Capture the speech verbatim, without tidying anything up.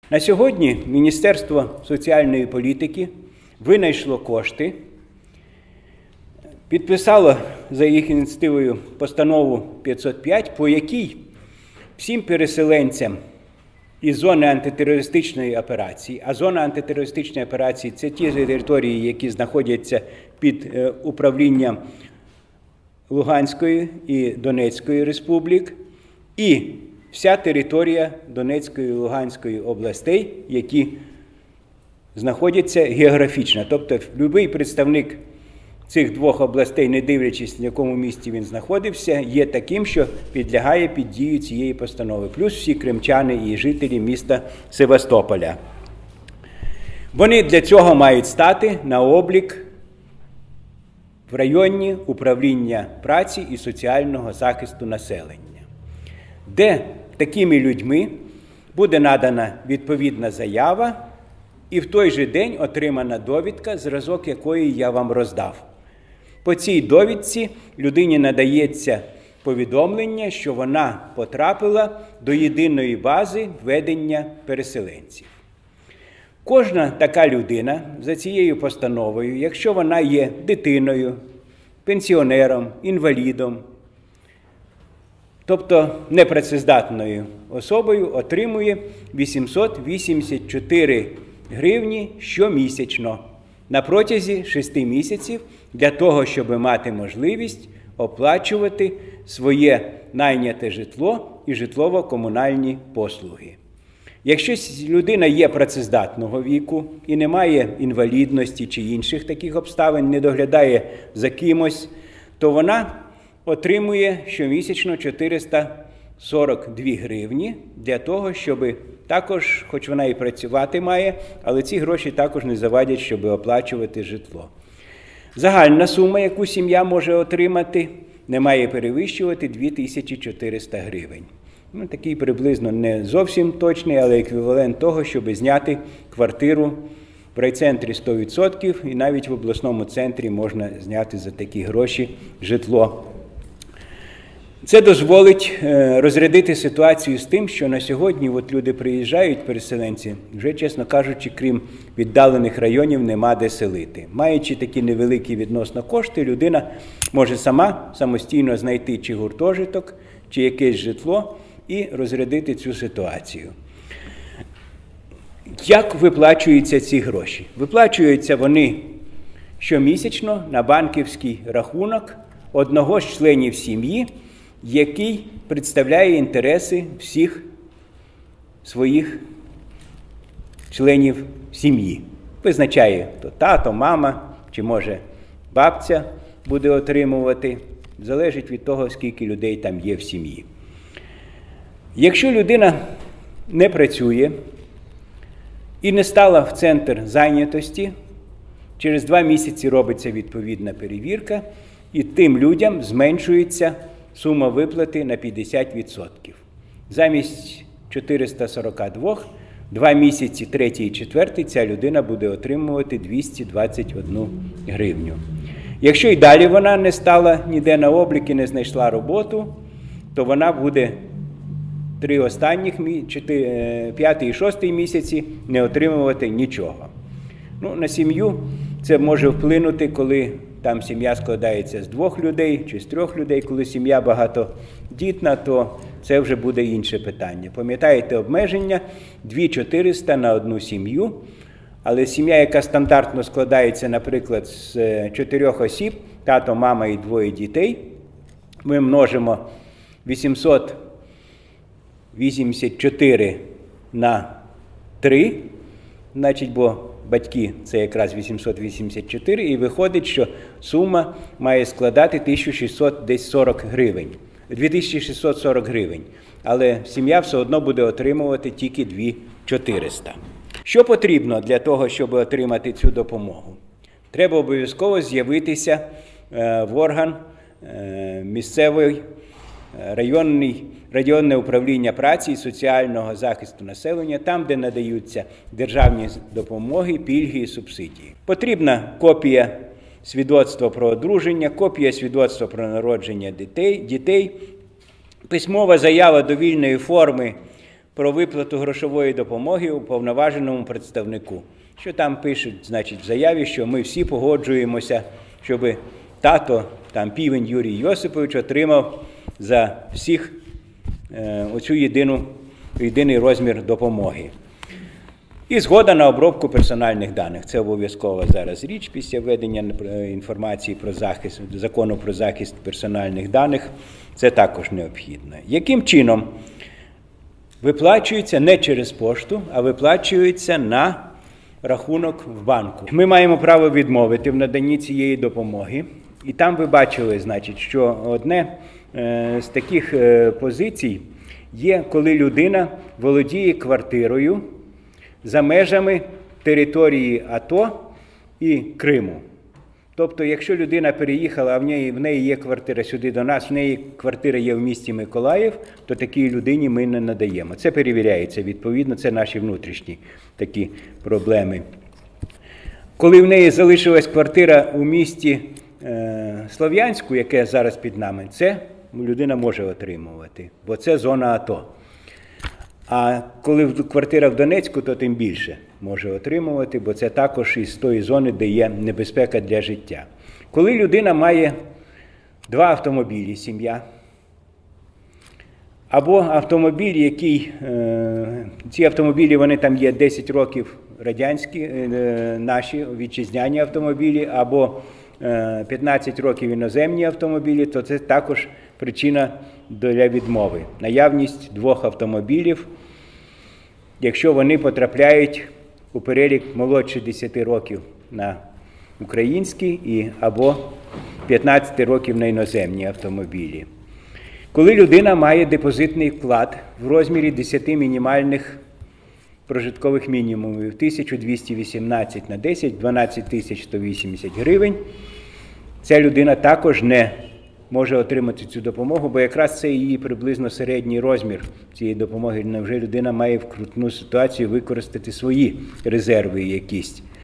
На сьогодні Міністерство соціальної політики винайшло кошти, підписало за їх ініціативою постанову п'ятсот п'ять, по якій всім переселенцям із зони антитерористичної операції, а зона антитерористичної операції – це ті території, які знаходяться під управлінням Луганської і Донецької республік, і вся територія Донецької і Луганської областей, які знаходяться географічно. Тобто будь-який представник цих двох областей, не дивлячись, в якому місті він знаходився, є таким, що підлягає під дію цієї постанови. Плюс всі кримчани і жителі міста Севастополя. Вони для цього мають стати на облік в районні управління праці і соціального захисту населення, де такими людьми буде надана відповідна заява і в той же день отримана довідка, зразок якої я вам роздав. По цій довідці людині надається повідомлення, що вона потрапила до єдиної бази ведення переселенців. Кожна така людина за цією постановою, якщо вона є дитиною, пенсіонером, інвалідом, тобто непрацездатною особою, отримує вісімсот вісімдесят чотири гривні щомісячно на протязі шести місяців для того, щоб мати можливість оплачувати своє найняте житло і житлово-комунальні послуги. Якщо людина є працездатного віку і не має інвалідності чи інших таких обставин, не доглядає за кимось, то вона отримує щомісячно чотириста сорок дві гривні для того, щоб також, хоч вона і працювати має, але ці гроші також не завадять, щоб оплачувати житло. Загальна сума, яку сім'я може отримати, не має перевищувати дві тисячі чотириста гривень. Ну, такий приблизно не зовсім точний, але еквівалент того, щоб зняти квартиру в райцентрі сто відсотків, і навіть в обласному центрі можна зняти за такі гроші житло. Це дозволить розрядити ситуацію з тим, що на сьогодні от люди приїжджають, переселенці, вже, чесно кажучи, крім віддалених районів, нема де селити. Маючи такі невеликі відносно кошти, людина може сама самостійно знайти чи гуртожиток, чи якесь житло і розрядити цю ситуацію. Як виплачуються ці гроші? Виплачуються вони щомісячно на банківський рахунок одного з членів сім'ї, який представляє інтереси всіх своїх членів сім'ї. Визначає, то тато, мама, чи може бабця буде отримувати, залежить від того, скільки людей там є в сім'ї. Якщо людина не працює і не стала в центр зайнятості, через два місяці робиться відповідна перевірка, і тим людям зменшується сума виплати на п'ятдесят відсотків. Замість чотириста сорок два, два місяці, третій і четвертий, ця людина буде отримувати двісті двадцять одну гривню. Якщо й далі вона не стала ніде на облік і не знайшла роботу, то вона буде три останніх, п'ятий і шостий місяці не отримувати нічого. Ну, на сім'ю це може вплинути, коли там сім'я складається з двох людей чи з трьох людей. Коли сім'я багатодітна, то це вже буде інше питання. Пам'ятаєте обмеження дві тисячі чотириста на одну сім'ю, але сім'я, яка стандартно складається, наприклад, з чотирьох осіб, тато, мама і двоє дітей, ми множимо вісімсот вісімдесят чотири на три, значить, бо батьки – це якраз вісімсот вісімдесят чотири, і виходить, що сума має складати тисячу шістсот сорок гривень, дві тисячі шістсот сорок гривень. Але сім'я все одно буде отримувати тільки дві тисячі чотириста. Що потрібно для того, щоб отримати цю допомогу? Треба обов'язково з'явитися в орган місцевий, районний, районне управління праці і соціального захисту населення, там, де надаються державні допомоги, пільги і субсидії. Потрібна копія свідоцтва про одруження, копія свідоцтва про народження дітей, дітей, письмова заява довільної форми про виплату грошової допомоги уповноваженому представнику. Що там пишуть, значить, в заяві, що ми всі погоджуємося, щоб тато, там Півень Юрій Йосипович, отримав за всіх е, оцю єдину, єдиний розмір допомоги. І згода на обробку персональних даних. Це обов'язкова зараз річ після введення інформації про захист, закону про захист персональних даних. Це також необхідно. Яким чином виплачується не через пошту, а виплачується на рахунок в банку? Ми маємо право відмовити в наданні цієї допомоги. І там ви бачили, значить, що одне е, з таких е, позицій є, коли людина володіє квартирою за межами території АТО і Криму. Тобто, якщо людина переїхала, а в неї, в неї є квартира сюди до нас, в неї квартира є в місті Миколаїв, то такій людині ми не надаємо. Це перевіряється, відповідно, це наші внутрішні такі проблеми. Коли в неї залишилась квартира у місті е, Слов'янську, яке зараз під нами, це людина може отримувати, бо це зона АТО. А коли квартира в Донецьку, то тим більше може отримувати, бо це також із тої зони, де є небезпека для життя. Коли людина має два автомобілі, сім'я, або автомобіль, який, е, ці автомобілі, вони там є десять років радянські, е, наші вітчизняні автомобілі, або е, п'ятнадцять років іноземні автомобілі, то це також причина для відмови. Наявність двох автомобілів, якщо вони потрапляють у перелік молодше десяти років на українські і або п'ятнадцять років на іноземні автомобілі. Коли людина має депозитний вклад в розмірі десяти мінімальних прожиткових мінімумів, тисяча двісті вісімнадцять на десять, дванадцять тисяч сто вісімдесят гривень, ця людина також не може отримати цю допомогу, бо якраз це її приблизно середній розмір цієї допомоги. Невже людина має в крутну ситуацію використати свої резерви якісь.